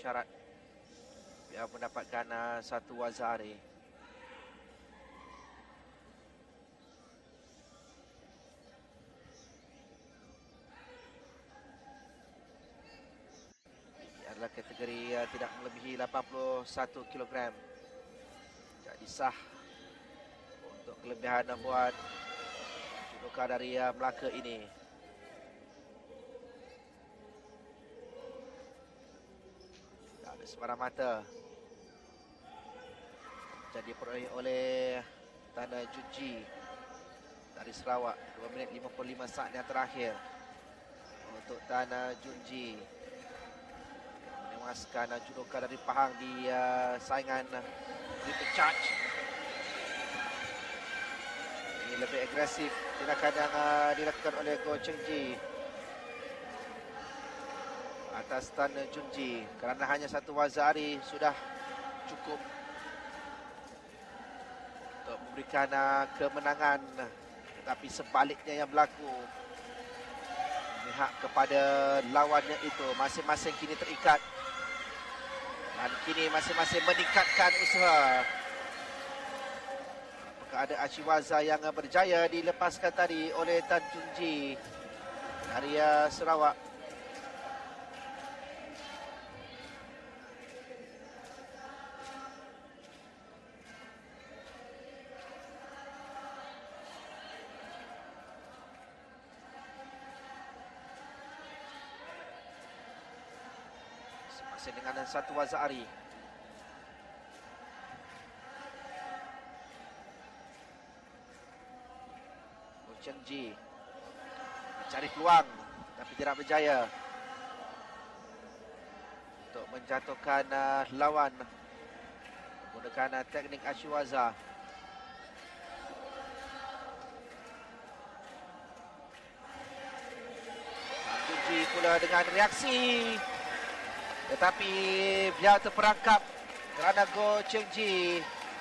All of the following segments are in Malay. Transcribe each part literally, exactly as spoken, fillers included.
syarat biar mendapatkan uh, satu wazari. Ini adalah kategori uh, tidak melebihi lapan puluh satu kilogram. Jadi sah untuk kelebihan buat judoka dari uh, Melaka ini. Tak ada sebarang mata. Jadi diperolehi oleh Tana Junji dari Sarawak. dua minit lima puluh lima saat yang terakhir untuk Tana Junji menewaskan judoka dari Pahang di uh, saingan triple charge. Ini lebih agresif tindakan yang uh, dilakukan oleh Goh Cheng Ji atas Tana Junji, kerana hanya satu wazari sudah cukup untuk memberikan uh, kemenangan. Tetapi sebaliknya yang berlaku, memihak kepada lawannya itu. Masing-masing kini terikat dan kini masing-masing meningkatkan usaha. Apakah ada Ashiwaza yang berjaya dilepaskan tadi oleh Tan Junji dari uh, Sarawak? Masih dengan satu wazari. Goh Cheng Ji mencari peluang tapi tidak berjaya untuk menjatuhkan uh, lawan menggunakan uh, teknik Ashiwaza. Junji pula dengan reaksi, tetapi dia terperangkap kerana Goh Cheng Ji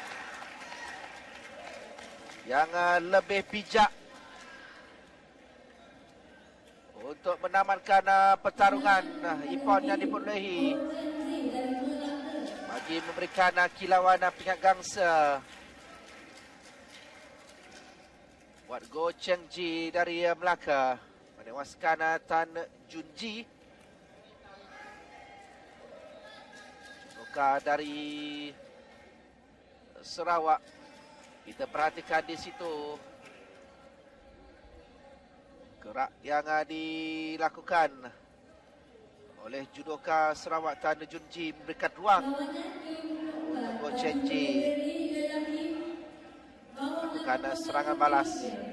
yang uh, lebih bijak untuk menamatkan uh, pertarungan uh, iPod yang diperolehi bagi memberikan uh, kilauan uh, pingat gangsa buat Goh Cheng Ji dari uh, Melaka menewaskan uh, Tan Junji dari Sarawak. Kita perhatikan di situ gerak yang dilakukan oleh judoka Sarawak Tan Junji memberikan ruang untuk Goh Cheng Ji melakukan serangan balas.